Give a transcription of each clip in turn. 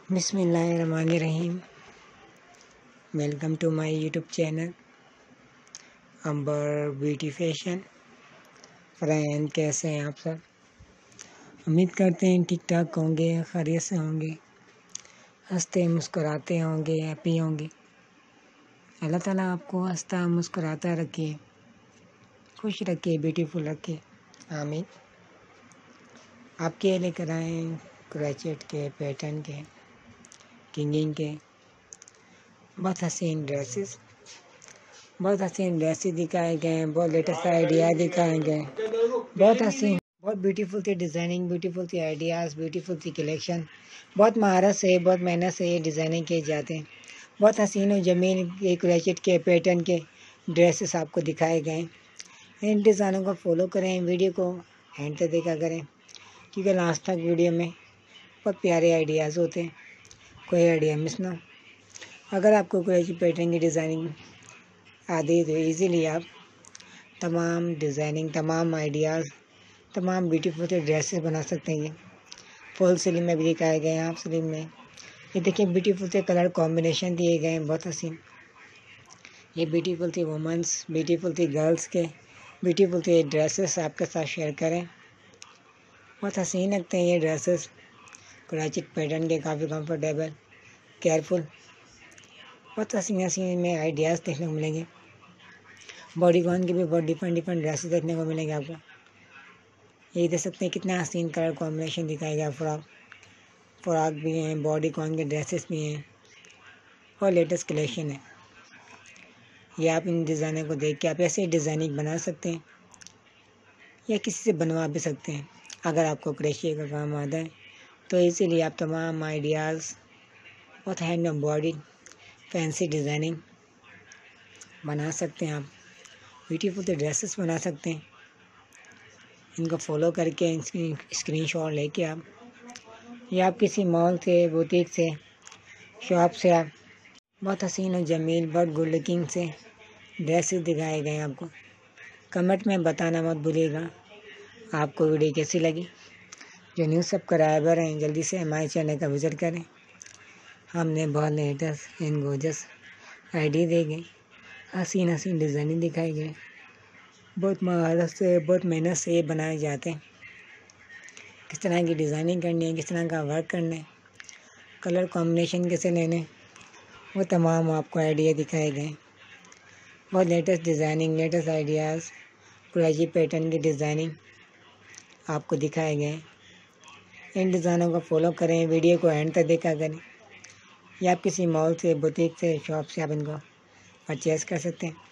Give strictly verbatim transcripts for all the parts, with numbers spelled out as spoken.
बिस्मिल्लाहिर्रहमानिर्रहीम। Welcome to my YouTube channel Ambar beauty fashion. Friend, कैसे हैं आप सब? उम्मीद करते हैं ठीक ठाक होंगे, खैरियत से होंगे, हंसते मुस्कुराते होंगे, हैप्पी होंगे। अल्लाह ताला आपको हंसता मुस्कुराता रखे, खुश रखे, ब्यूटीफुल रखे, आमीन। आपके लेकर आए क्रोचेट के, पैटर्न के, किंगिंग के बहुत हसीन ड्रेसेस बहुत हसीन ड्रेसेस दिखाए गए हैं। बहुत लेटेस्ट आइडिया दिखाए गए हैं। बहुत हसीन, बहुत ब्यूटीफुल थी डिज़ाइनिंग, ब्यूटीफुल थी आइडियाज़, ब्यूटीफुल थी कलेक्शन। बहुत महारत से, बहुत मेहनत से ये डिज़ाइनिंग किए जाते हैं। बहुत हसीन और जमीन के क्रोचेट के पैटर्न के ड्रेसेस आपको दिखाए गए हैं। इन डिज़ाइनों को फॉलो करें, वीडियो को एंड तक देखा करें, क्योंकि लास्ट तक वीडियो में बहुत प्यारे आइडियाज़ होते हैं, कोई आइडिया मिस ना हो। अगर आपको कोई पैटर्न की डिज़ाइनिंग आती है तो इजीली आप तमाम डिज़ाइनिंग, तमाम आइडियाज़, तमाम ब्यूटीफुल से ड्रेसेस बना सकते हैं। ये फुल स्लीव में भी दिखाए गए हैं, हाफ स्लीव में। ये देखिए ब्यूटीफुल से कलर कॉम्बिनेशन दिए गए हैं, बहुत हसीन। ये ब्यूटीफुल थी वुमेंस, ब्यूटीफुल थी गर्ल्स के, ब्यूटीफुल थे ड्रेसेस आपके साथ शेयर करें। बहुत हसीन लगते हैं ये ड्रेसेस, क्रोचेट पैटर्न के, काफ़ी कंफर्टेबल, केयरफुल। बहुत हसीन हसीन में आइडियाज़ देखने को मिलेंगे। बॉडीकॉन के भी बहुत डिफरेंट डिफरेंट ड्रेसेस देखने को मिलेंगे आपको। ये देख सकते हैं कितना हसीन कलर कॉम्बिनेशन दिखाया गया। फ्रॉक फ्रॉक भी हैं, बॉडीकॉन के ड्रेसेस भी हैं और लेटेस्ट कलेक्शन है। ये आप इन डिज़ाइनों को देख के आप ऐसे डिज़ाइनिंग बना सकते हैं या किसी से बनवा भी सकते हैं। अगर आपको क्रोशे का काम आता है तो इसीलिए आप तमाम आइडियाज़, बहुत हैंड एम्ब्रॉयडरी, फैंसी डिज़ाइनिंग बना सकते हैं। आप ब्यूटीफुल तो ड्रेसेस बना सकते हैं। इनको फॉलो करके स्क्रीन शॉट लेके आप या आप किसी मॉल से, बुटीक से, शॉप से आप बहुत हसीन और जमील, बहुत गुड लुकिंग से ड्रेसेस दिखाए गए हैं आपको। कमेंट में बताना मत भूलिएगा आपको वीडियो कैसी लगी। जो न्यू सब्सक्राइबर हैं जल्दी से हमारे चैनल का विजिट करें। हमने बहुत लेटेस्ट एंड गोर्जियस आइडिया दी गई, हसीन हसीन डिज़ाइनिंग दिखाई गई। बहुत महारत से, बहुत मेहनत से ये बनाए जाते हैं। किस तरह की डिज़ाइनिंग करनी है, किस तरह का वर्क करना है, कलर कॉम्बिनेशन कैसे लेने, वो तमाम आपको आइडिया दिखाए गए। बहुत latest designing, latest ideas, crochet pattern की डिज़ाइनिंग आपको दिखाए गए। इन डिज़ाइनों को फॉलो करें, वीडियो को एंड तक देखा करें, या आप किसी मॉल से, बुटीक से, शॉप से आप इनको परचेस कर सकते हैं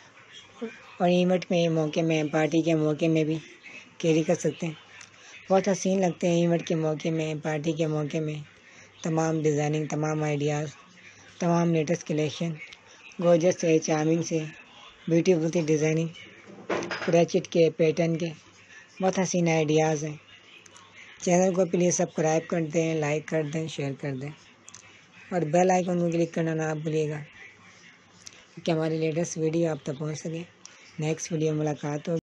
और इवेंट में, मौके में, पार्टी के मौके में भी कैरी कर सकते हैं। बहुत हसीन लगते हैं इवेंट के मौके में, पार्टी के मौके में। तमाम डिज़ाइनिंग, तमाम आइडियाज़, तमाम लेटेस्ट कलेक्शन, गोर्जियस से, चार्मिंग से, ब्यूटीफुल सी डिज़ाइनिंग, क्रोचेट के पैटर्न के बहुत हसीन आइडियाज़ हैं। चैनल को प्लीज़ सब्सक्राइब कर दें, लाइक कर दें, शेयर कर दें और बेल आइकन को क्लिक करना ना भूलिएगा कि हमारी लेटेस्ट वीडियो आप तक पहुंच सके। नेक्स्ट वीडियो मुलाकात हो।